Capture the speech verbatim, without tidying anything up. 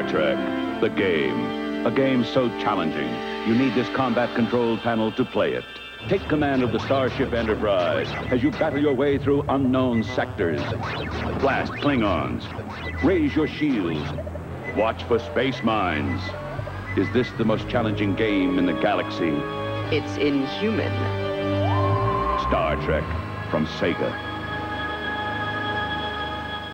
Star Trek, the game. A game so challenging, you need this combat control panel to play it. Take command of the Starship Enterprise as you battle your way through unknown sectors. Blast Klingons. Raise your shields. Watch for space mines. Is this the most challenging game in the galaxy? It's inhuman. Star Trek from Sega.